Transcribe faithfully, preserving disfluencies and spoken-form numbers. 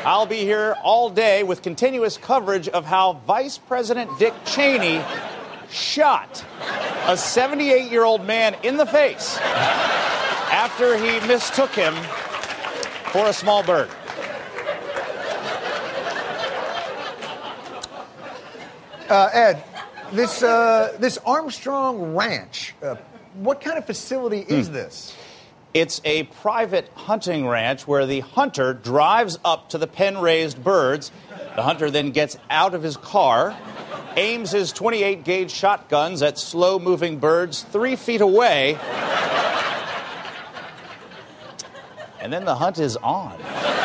I'll be here all day with continuous coverage of how Vice President Dick Cheney shot a seventy-eight-year-old man in the face after he mistook him for a small bird. Uh, Ed, this uh, this Armstrong Ranch, uh, what kind of facility is mm. this? It's a private hunting ranch where the hunter drives up to the pen-raised birds. The hunter then gets out of his car, aims his twenty-eight gauge shotguns at slow-moving birds three feet away, and then the hunt is on.